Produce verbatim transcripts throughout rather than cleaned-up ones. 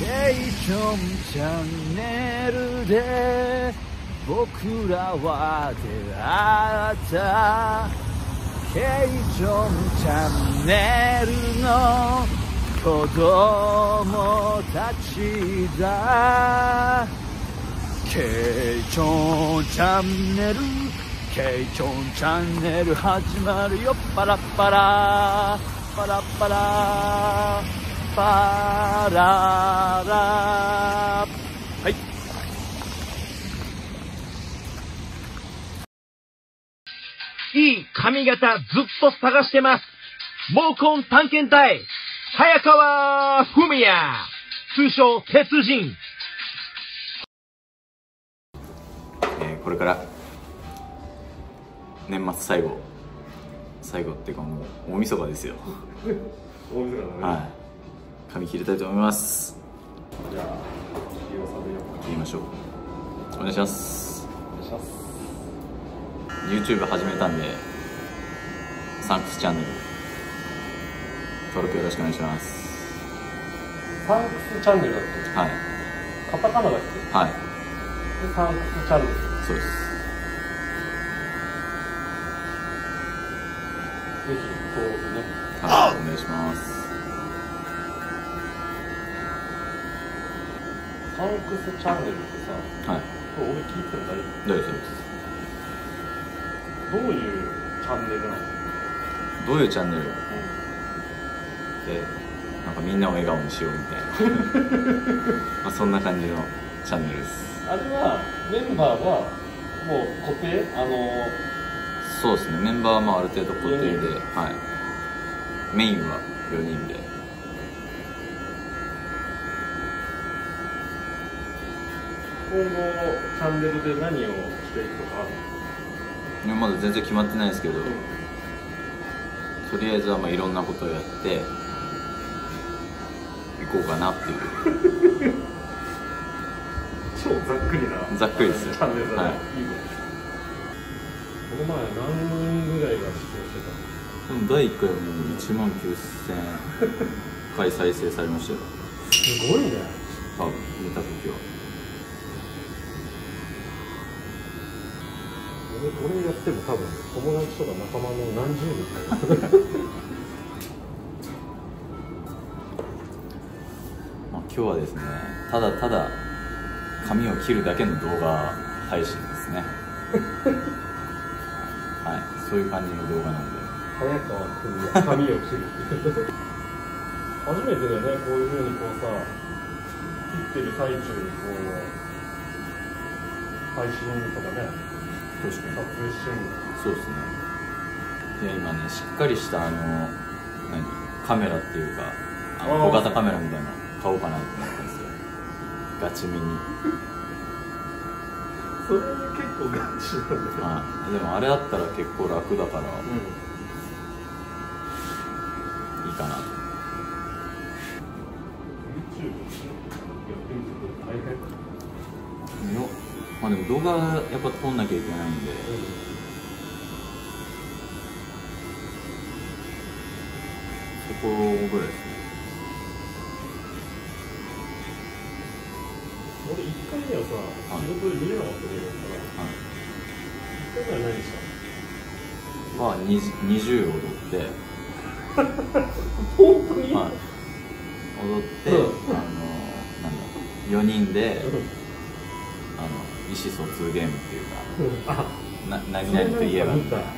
ケイチョンチャンネルで僕らは出会ったケイチョンチャンネルの子供たちだ。ケイチョンチャンネルケイチョンチャンネル始まるよ。パラッパラパラッパラパララ。はい、 いい髪型ずっと探してます。毛根探検隊早川文也、通称鉄人。 えー、これから年末最後最後っていうかもう大晦日ですよ。 大晦日だね。 はい、髪切りたいと思います。 じゃあ切り納めようか。 切りましょう。お願いします。 お願いします。 YouTube 始めたんでサンクスチャンネル登録よろしくお願いします。 サンクスチャンネルだっけ？ はい、 カタカナだっけ？ はい、 でサンクスチャンネル。 そうです。 ぜひ登録ね。 はい、お願いします。 サンクスチャンネルってさ、 はい、 これ俺聞いても大丈大丈夫です。 夫？どういうチャンネルなの？ どういうチャンネルで、なんかみんなを笑顔にしようみたいなまあそんな感じのチャンネルです。 あれはメンバーはもう固定？あのそうですね、メンバーはまあある程度固定で、 よにんはい、メインはよにんで。 今後チャンネルで何をしていくとかあるの？ いやまだ全然決まってないですけど、とりあえずはまあいろんなことをやっていこうかなっていう超ざっくりなざっくりですよ。 チャンネルだね。 はい、 いいね。この前何人ぐらいが出演してたの？ でもだいいっかいはもういちまんきゅうせんかい再生されましたよ。 すごいね。 多分見た時は。 俺, 俺やっても多分友達とか仲間の何十人だよまあ今日はですね、ただただ髪を切るだけの動画配信ですねはい、そういう感じの動画なんで。 早川君の髪を切る初めてだよね、こういうふうにこうさ切ってる最中にこう配信とかね確かに撮影してるの。 そうですね。いや今ね、しっかりしたあの何カメラっていうかあの小型カメラみたいなの買おうかなって思ったんですよ。ガチめにそれ結構ガチなんだけど。 あでもあれあったら結構楽だから、うん、いいかなと。 YouTube やってみて大変？ いやまあでも動画やっぱ撮んなきゃいけないんで、うん、そこぐらいですね。 俺いっかいめはさ、 はい、 仕事で見れなかったけどさ、はい、いっかいめは何したの？ まあにじゅう踊って本当に？ はい、踊って、うん、あのなんだよにんで、うん、あの意思疎通ゲームっていうか、うん、な何々と言えばみたいな。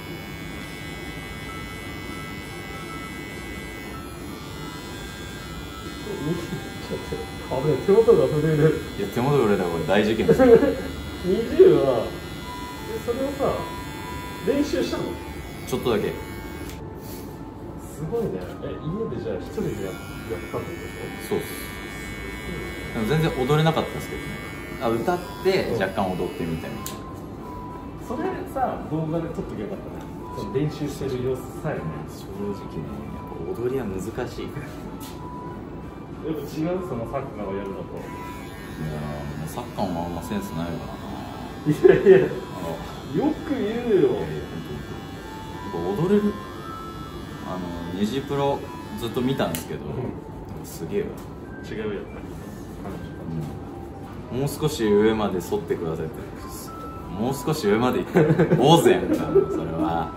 あべ手元が震える。 いや手元が震えたらこれ大事件ですよにじゅうはそれをさ練習したの？ちょっとだけ。すごいね。え家でじゃあ一人でやったってこと？ そうっす。でも全然踊れなかったんですけどね。あ歌って若干踊ってみたいな、うん、 それさ動画で撮っときゃよかったね。その練習してる様子さえね。 正直ねやっぱ踊りは難しいやっぱ違うそのサッカーをやるのと。 いやもうサッカーもあんまセンスないからな。 いやいやよく言うよ。 や踊れるあのニジプロずっと見たんですけど、うん、すげえわ違うやっぱりもう少し上まで沿ってくださいってもう少し上まで行って坊主やんかそれは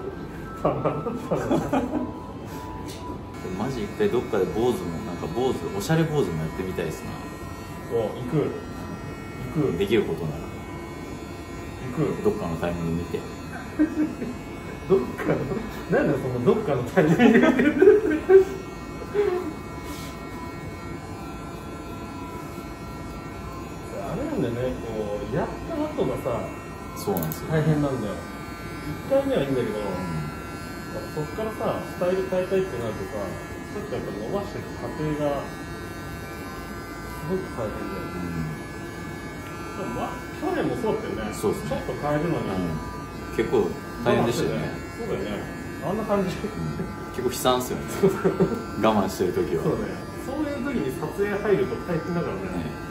マジ一回どっかで坊主もなんか坊主おしゃれ坊主もやってみたいですな。 お行く行くできることなら行くどっかのタイミング見てどっかのなんでそのどっかのタイミングであれなんだよね、こうやった後がさそうなんですよ大変なんだよ。いっかいめはいいんだけど、うん、そっからさスタイル変えたいってなるとさちょっとやっぱ伸ばしていく過程がすごく大変だよね、うん、でもまあ去年もそうだったよね。 そうですね、 ちょっと変えるのに、うん、 結構大変でしたよね。 そうだよね、あんな感じ、うん、 結構悲惨ですよね我慢してる時は。 そうね、そういう時に撮影入ると大変だからね、ね。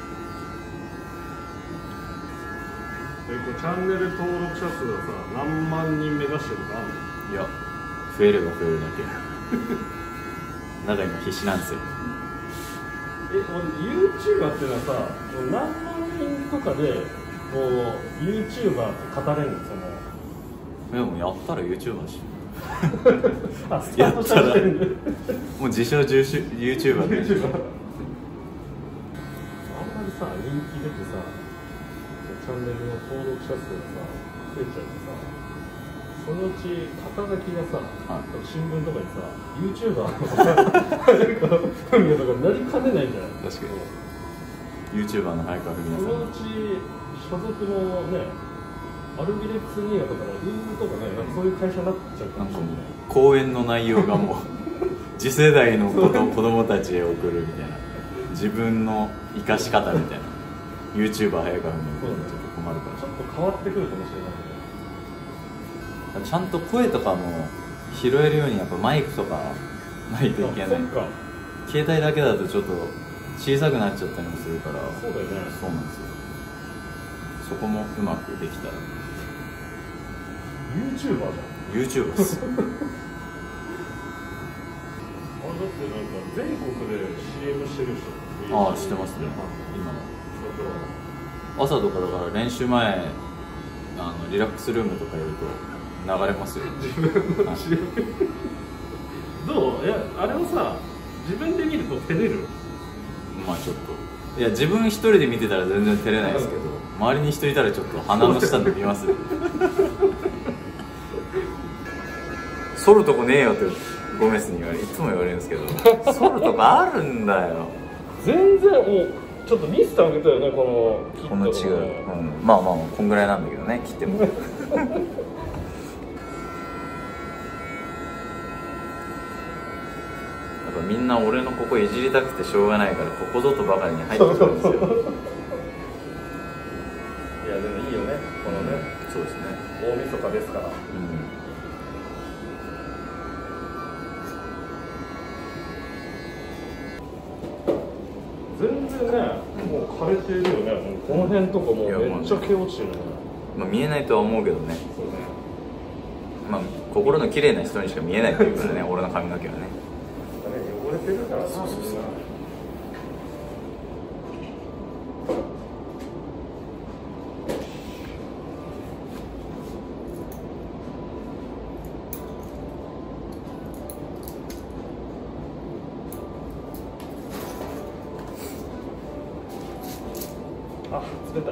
チャンネル登録者数はさ何万人目指してるとかあるの？ いや、増えれば増えるだけなんか今必死なんですよ。 え、YouTuber っていうのはさ何万人とかでもう YouTuber って語れるんですよ。 でもやったら YouTuber しあ、スタートした時点でもう自称 YouTuber で YouTuber あんまりさ人気出てさチャンネルの登録者数がさ増えちゃうとさそのうち肩書きがさ、はい、新聞とかにさ YouTuber とかフミヤとかなりかねないじゃん。 確かに YouTuber の早川フミヤさんそのうち所属のねアルビレックス新潟とかウームとかねなんかそういう会社になっちゃうかもしれない。 講演の内容がもう次世代の子供たちへ送るみたいな自分の生かし方みたいな YouTuber 早川フミヤちょっと困るからちょっと変わってくるかもしれない。 ちゃんと声とかも拾えるようにやっぱマイクとかないといけない。携帯だけだとちょっと小さくなっちゃったりもするから。 そうだよね。 そうなんですよ。そこもうまくできたら YouTuber じゃん。 YouTuber ですあれだってなんか全国で シーエム してる人。 ああ、してますね今の朝とかだから練習前あのリラックスルームとかやると流れますよ自分の シーエム どう？いや、あれをさ自分で見ると照れる？ まあちょっといや自分一人で見てたら全然照れないですけど周りに人いたらちょっと鼻の下で見ます剃るとこねえよってゴメスに言われいつも言われるんですけど剃るとこあるんだよ。 全然もうちょっとミスターあげたよねこのこの違う、うん、まあまあこんぐらいなんだけどね切ってもやっぱみんな俺のここいじりたくてしょうがないからここぞとばかりに入ってくるんですよいやでもいいよねこのね、 うん、そうですね大晦日ですから、うん、全然ねもう枯れてるよね。もうこの辺とかもうめっちゃ毛落ちてるね。 まあ見えないとは思うけどね。 そうね。 まあ心の綺麗な人にしか見えないっていうからね俺の髪の毛はね。 汚れてるからな。そうそうそう。あ、滑った。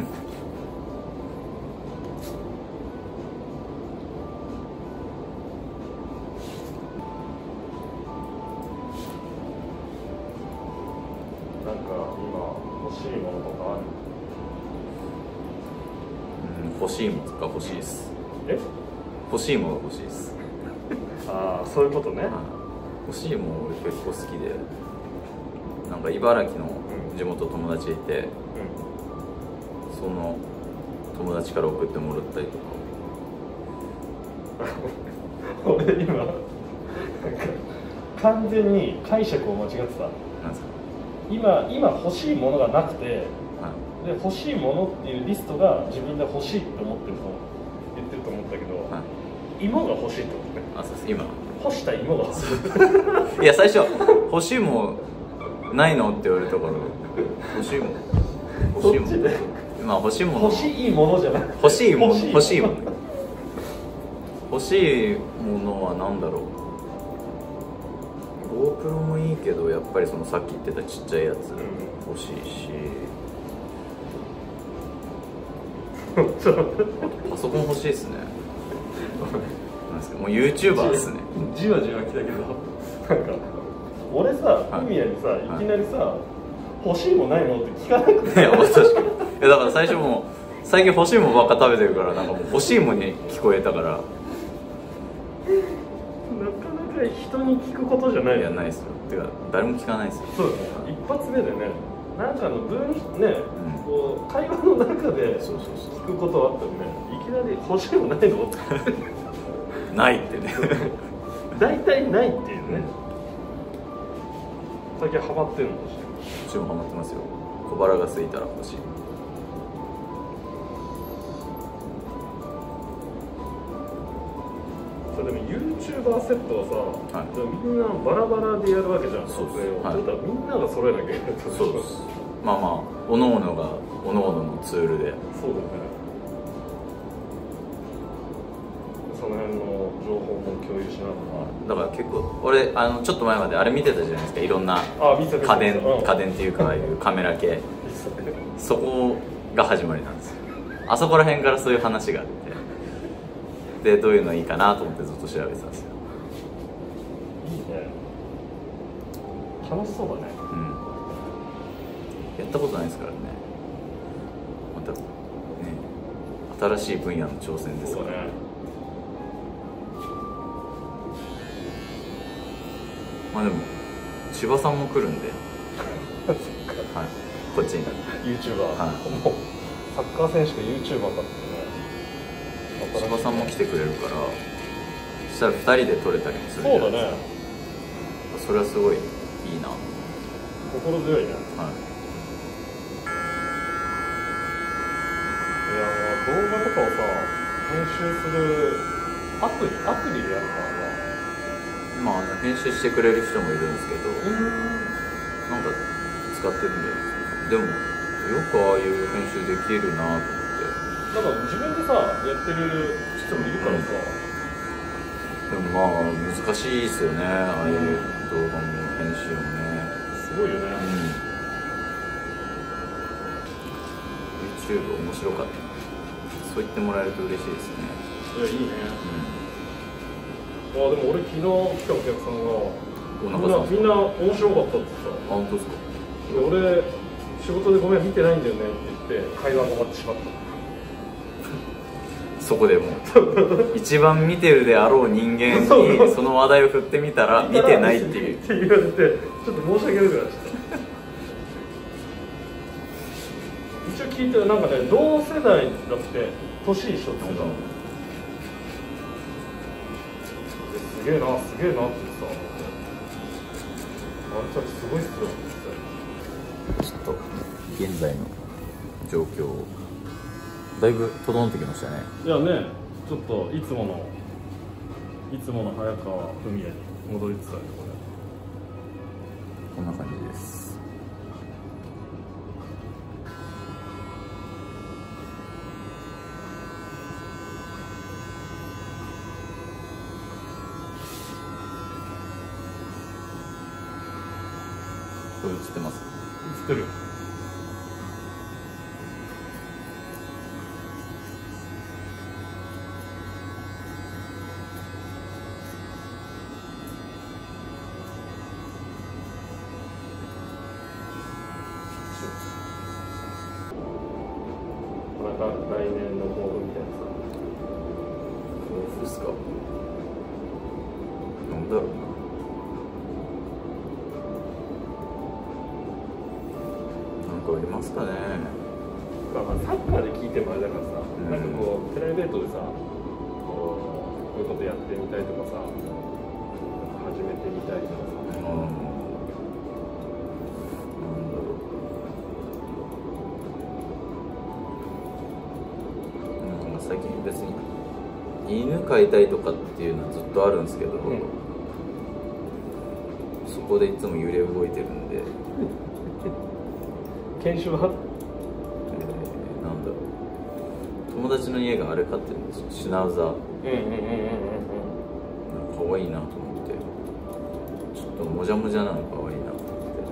なんか今欲しいものとかある？ うん、欲しいものが欲しいです。 え？ 欲しいものが欲しいです。 ああ、そういうことね。 欲しいもの俺結構好きで、なんか茨城の地元友達いて、うん、その友達から送ってもらったりとか。 俺今なんか完全に解釈を間違ってた。 なんですか？ 今今欲しいものがなくて、はい、で欲しいものっていうリストが自分で欲しいって思ってると言ってると思ったけど、はい、芋が欲しいってことね。 あ、そうです。今干した芋が欲しい。 いや最初欲しいもないのって言われたから欲しいもん欲しいもんまあ欲しいもの欲しいものじゃなくて欲しいもの欲しいものの欲しいものは何だろう。 GoPro もいいけどやっぱりそのさっき言ってたちっちゃいやつ欲しいし、パソコン欲しいですね。なんですかもう YouTuber ですね。 じわじわ来たけどなんか俺さフミヤにさいきなりさ欲しいもないのって聞かなくていや確かにいやだから最初もう最近欲しいもんばっか食べてるからなんかもう欲しいもんに聞こえたからなかなか人に聞くことじゃないいやないっすよ。てか誰も聞かないっすよ。 そうだね一発目でねなんかの文ね、うん、こう会話の中で聞くことはあったんで、ね、いきなり欲しいもないのってないってね大体ないっていうね最近ハマってるのかしら。 うちもハマってますよ。小腹が空いたら欲しい。 それでも YouTuber セットはさ、はい、みんなバラバラでやるわけじゃん。撮影を、はい、だったらみんなが揃えなきゃいけない。 そうです。まあまあおのおのがおのおののツールで。 そうだね。その辺の情報も共有しながら。 だから結構俺あのちょっと前まであれ見てたじゃないですか。いろんな家電家電っていうかああいうカメラ系そこが始まりなんですよ。あそこら辺からそういう話があってでどういうのいいかなと思ってずっと調べてたんですよ。 いいね。楽しそうだね。 うん。やったことないですからね。またね新しい分野の挑戦ですから。そうだね。まあでも千葉さんも来るんではい、こっちに YouTuber、はい、もうサッカー選手が YouTuber だってね。 千葉さんも来てくれるからそしたらふたりで撮れたりもする。 そうだね。 それはすごいいいな。 心強いね。 はい。 いや動画とかをさ編集するアプリアプリでやるからな。 まあ編集してくれる人もいるんですけど、なんか使ってるんじゃないですか。でもよくああいう編集できるなと思って。 なんか自分でさやってる人もいるからさ、 うん、でもまあ難しいですよねああいう動画も編集もね。 すごいよね。 うん、YouTube 面白かった。そう言ってもらえると嬉しいですね。 いやいいね。うん、あでも俺昨日来たお客さんがみんな面白かったってさ。 あ本当ですか。 で俺仕事でごめん見てないんだよねって言って会話が終わってしまった。 そこでも一番見てるであろう人間にその話題を振ってみたら見てないっていうって言われてちょっと申し訳ないから一応聞いてなんかね同世代だって年一緒って言ってた。すげえなすげえなって言ってた。あれたちすごいっすよってちょっと現在の状況をだいぶ整ってきましたね。 いやね、ちょっといつものいつもの早川文也に戻りつつあるこれ。 こんな感じです。これ映ってます？ 映ってる。また来年の抱負みたいなさ。 抱負っすか。なんだろうな。なんかありますかね。 まあサッカーで聞いてもあれだからさ、うん、なんかこうプライベートでさ、こうこういうことやってみたいとかさ、始めてみたいとかさ。うん最近別に犬飼いたいとかっていうのはずっとあるんですけど、うん、そこでいつも揺れ動いてるんで犬種は、 えー、なんだろう、友達の家があれ飼ってるんですよ、シュナウザー。 うんうんうんうんうん、 可愛いなと思って、ちょっともじゃもじゃなの可愛いなと思って。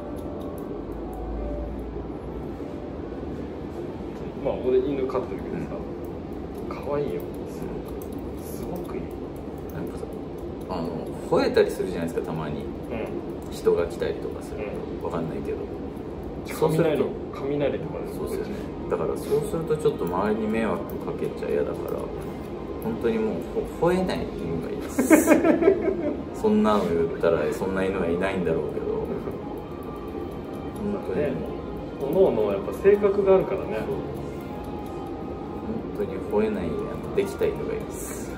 まあ俺犬飼ってるけどさ、可愛いよ、すごくいい。 なんかさ、あの吠えたりするじゃないですか、たまに、 うん、 人が来たりとかする、 うん、 わかんないけど、 雷雷とかで、 そうですよね。だからそうするとちょっと周りに迷惑かけちゃ嫌だから、本当にもうほ吠えない犬がいいですそんなの言ったらそんな犬はいないんだろうけど、本当にね、おのおのやっぱ性格があるからね。 本当に吠えないできた犬がいいです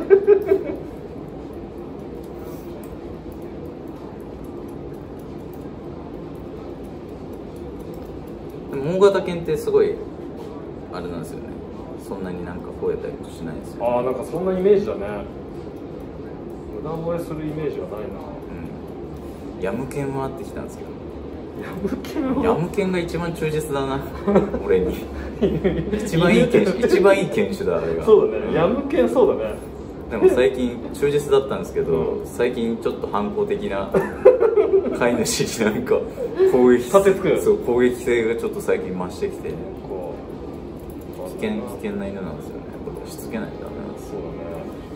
でも大型犬ってすごいあれなんですよね、そんなになんか吠えたりもしないんですよ。 ああ、なんかそんなイメージだね。無駄吠えするイメージはないな。 うん、ヤム犬はあってきたんですけど、 ヤム犬はヤム犬が一番忠実だな俺に一番いい犬種、一番いい犬種だあれが。 そうだね、ヤム犬そうだね。 でも最近忠実だったんですけど、 うん、 最近ちょっと反抗的な飼い主になんか攻撃立てつく、 そう攻撃性がちょっと最近増してきて、 こう危険危険な犬なんですよね。これしつけないとダメなんですよ。 そうだね。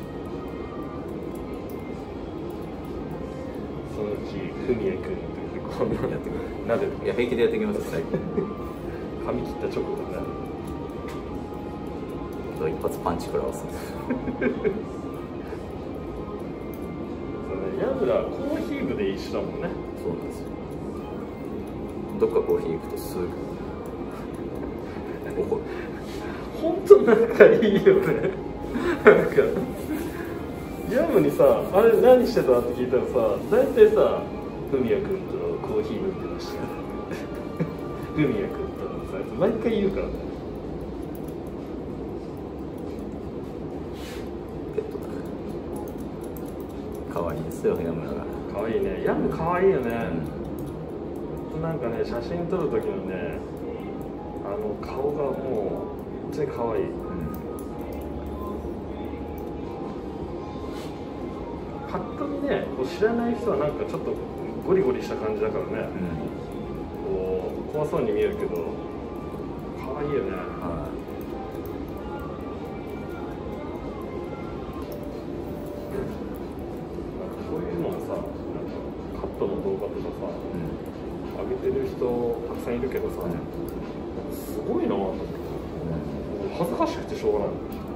そのうちふみやくんってこうやってくる。 なでいや平気でやってきますよ最近髪切った直後だね。 一発パンチ食らわすんですよそうね、ヤムラコーヒー部で一緒だもんね。 そうなんですよ。どっかコーヒー行くとすぐ怒る。 本当仲いいよねなんかヤムにさ、あれ何してたって聞いたらさ、大体さ、ふみやくんとコーヒー飲んでましたふみやくんとさ、毎回言うからね。 ペットだ。可愛いですよ、ヤムラが。 可愛いね、ヤム可愛いよね。うん、なんかね、写真撮る時のね、あの顔がもう本当に可愛い。うん、パッと見ね、こう知らない人はなんかちょっとゴリゴリした感じだからね、うん、こう怖そうに見えるけど可愛いよね。 はい、 こういうのもさ、なんかカットの動画とかさ、うん、上げてる人たくさんいるけどさ、うん、すごいなと思って、うん、恥ずかしくてしょうがない。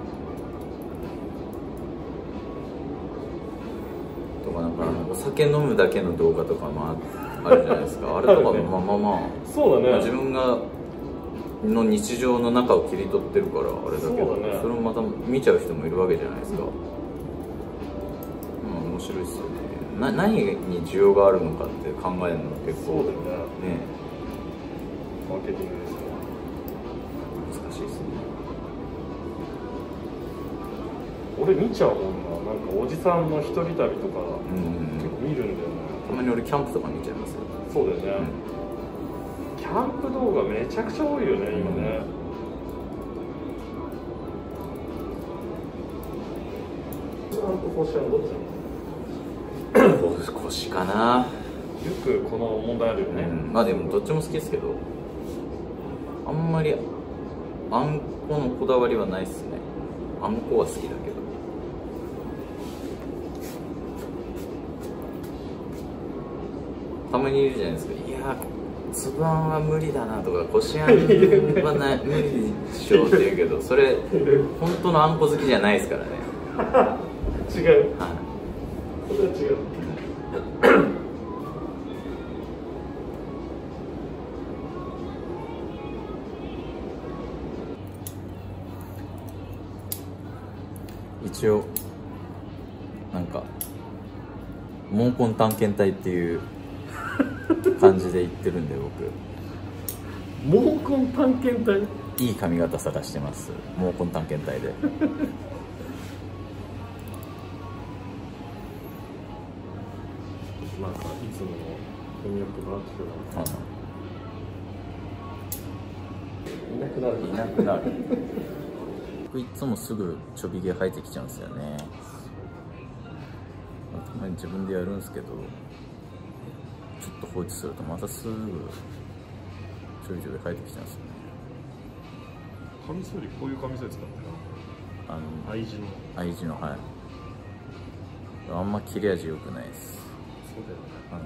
とかなんかあのお酒飲むだけの動画とかもあるじゃないですか。あれとかもまあまあまあ、 そうだね、 自分がの日常の中を切り取ってるからあれだけど、 そ, ね、それもまた見ちゃう人もいるわけじゃないですか。うん、面白いですよね。な何に需要があるのかって考えるのは結構そうだよね。ね、マーケティングですね。 難しいですね。 俺見ちゃうもんな、なんかおじさんの一人旅とか結構見るんだよね。 たまに俺キャンプとか見ちゃいますよ。 そうだよね、うん、キャンプ動画めちゃくちゃ多いよね、今ね。腰はどっちなの？ 腰かな。 よくこの問題あるよね、うん、 まあでもどっちも好きですけど、あんまりあんこのこだわりはないっすね。あんこは好きだけど。たまにいるじゃないですか。いやつぶあんは無理だなとか、こしあんはない無理でしょうって言うけど、それ本当のあんこ好きじゃないですからね。 違う、はい、それは違う一応なんか毛根探検隊っていう感じで言ってるんで、 僕毛根探検隊、 いい髪型探してます。毛根探検隊でまあさ、いつものなってくるうん、 いなくなるいなくなる僕いつもすぐちょび毛生えてきちゃうんですよね。たまに自分でやるんですけど、ちょっと放置するとまたすぐちょいちょい生えてきちゃうんですよね。 カミソリ、こういうカミソリ使ってるあの愛知の愛知の、はい、あんま切れ味良くないです。 そうだよね。 はい、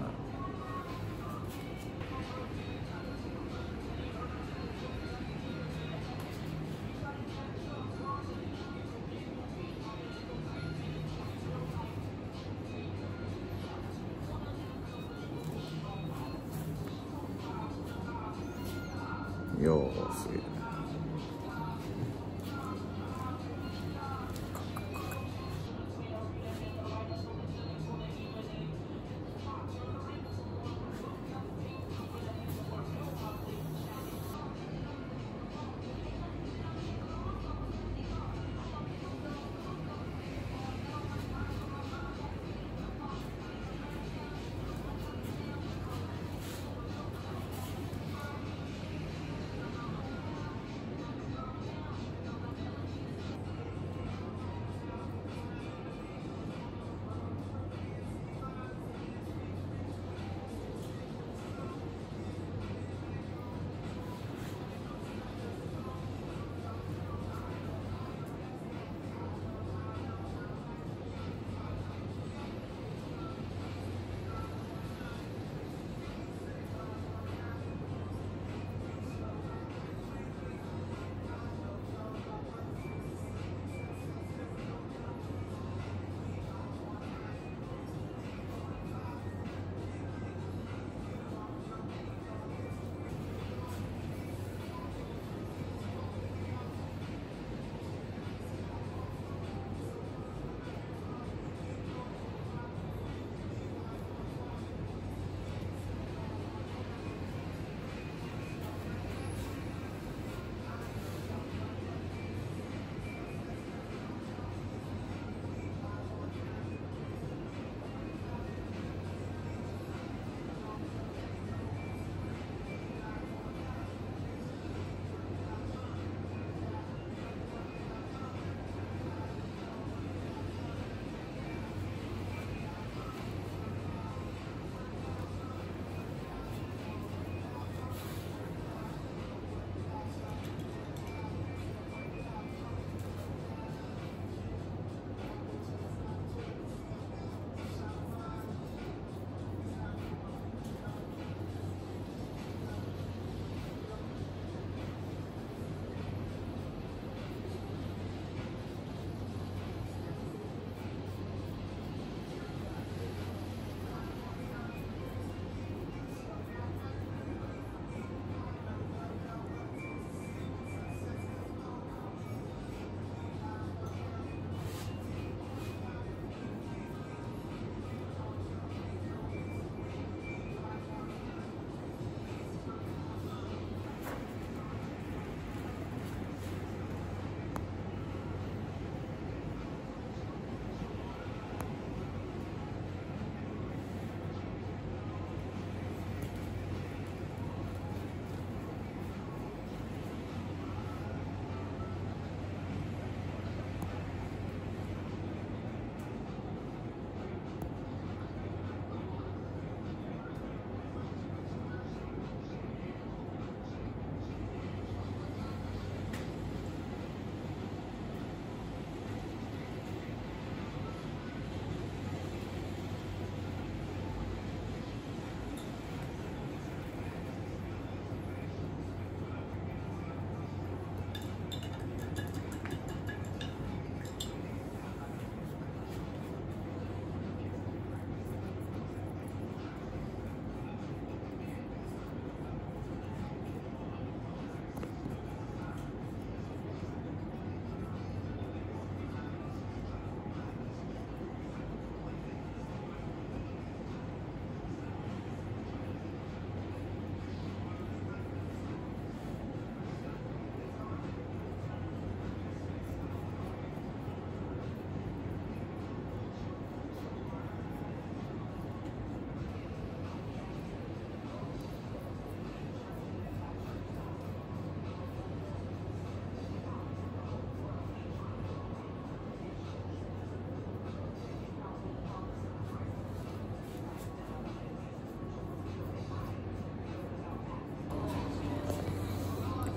よーすげえ。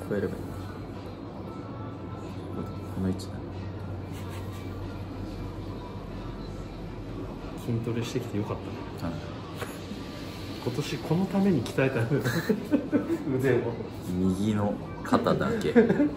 増えればいい。この位置だ。 筋トレしてきてよかったね。 なんだ今年このために鍛えた腕を。 右の肩だけ。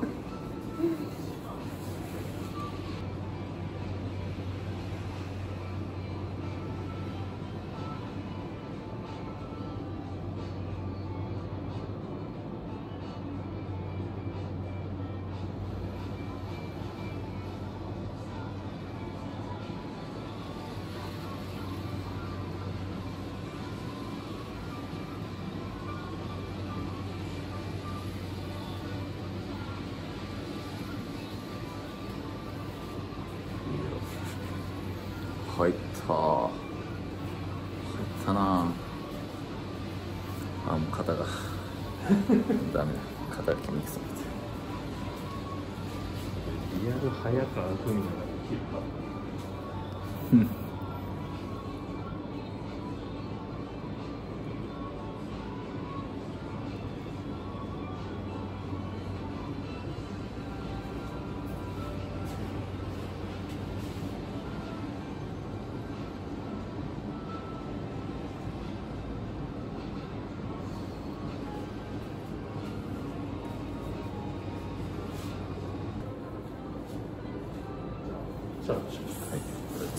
入った入ったなあ。あ、もう肩がダメだ、肩が筋肉痛になってリアル早川文也ができるか。スタートします。 はい、これです。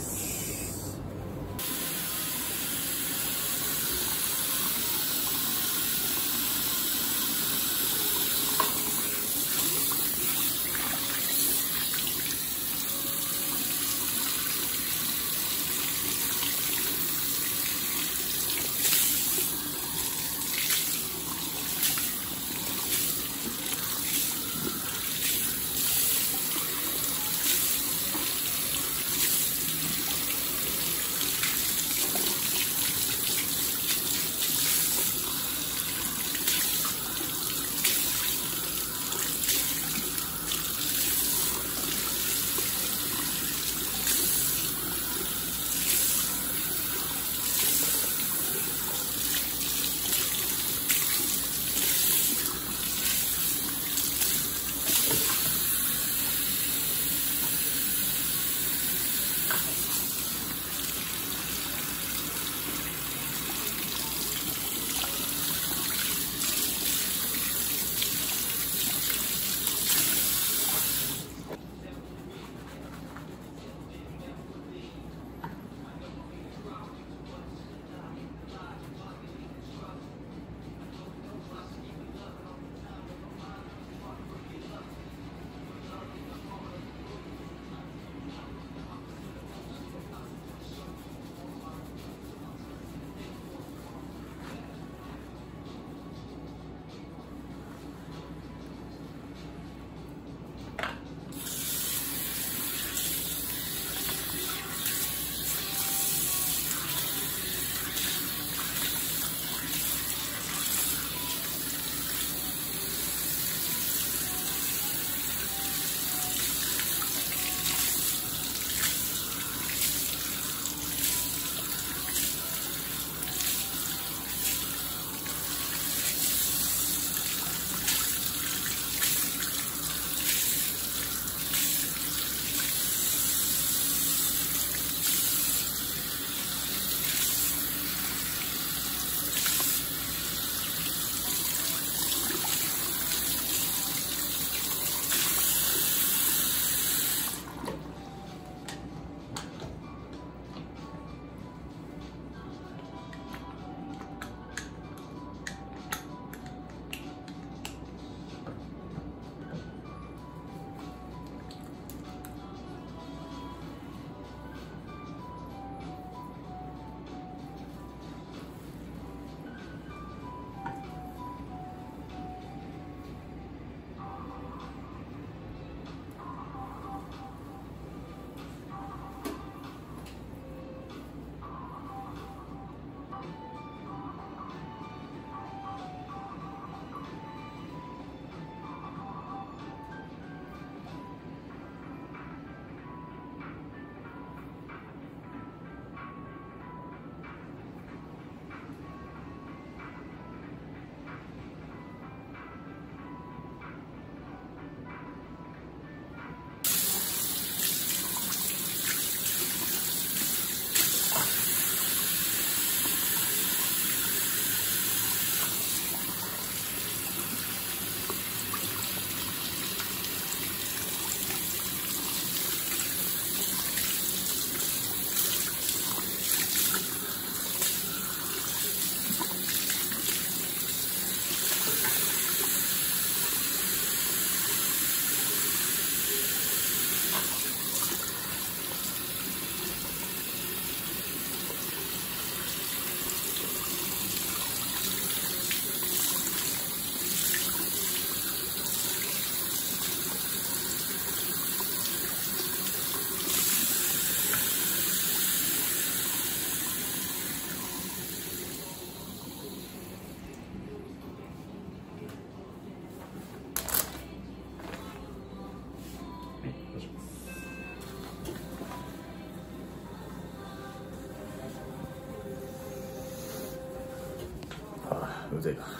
腕が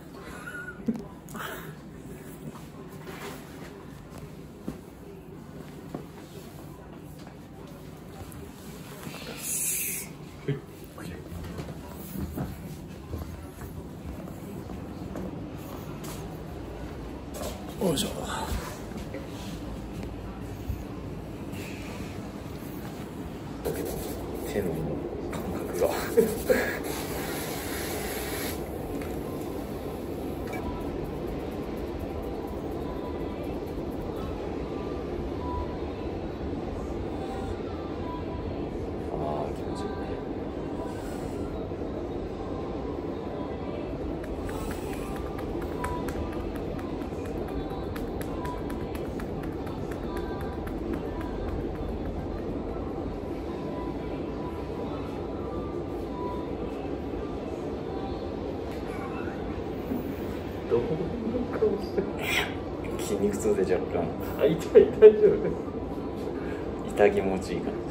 よいしょ。手の感覚がああ気持ちいいね。 どういう顔してる？ 筋肉痛で若干あ、痛い、大丈夫。 痛気持ちいい感じです。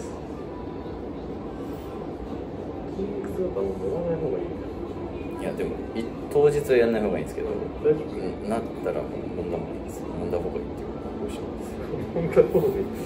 筋肉痛だったらもう乗らない方がいい。 いやでもい当日はやんない方がいいんですけど、 大丈夫？ なったらもう飲んだ方がいいです。飲んだ方がいいっていうかどうしよう。 飲んだ方がいい。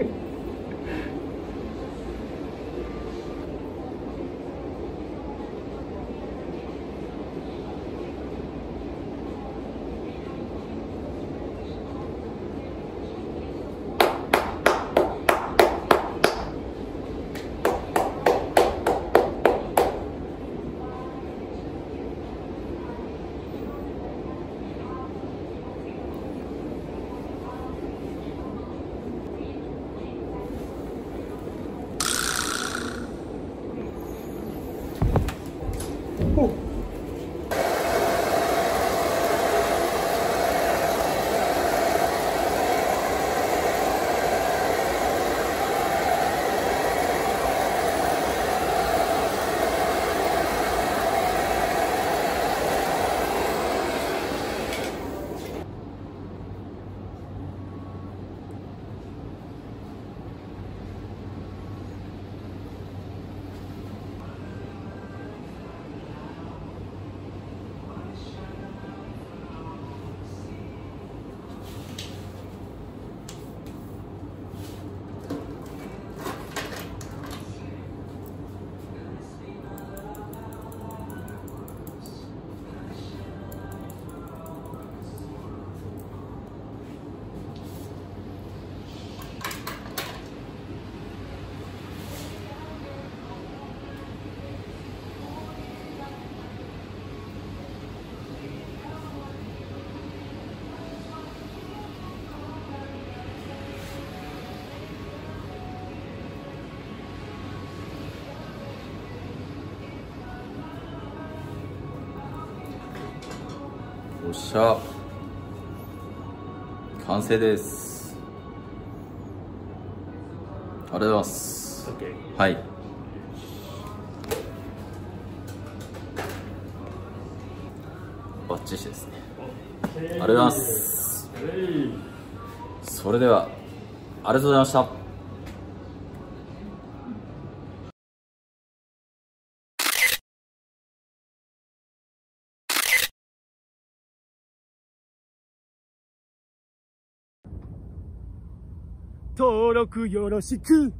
よっしゃ、完成です。ありがとうございます。 OK。 はい、バッチリですね。ありがとうございます。それではありがとうございました。 登録よろしく。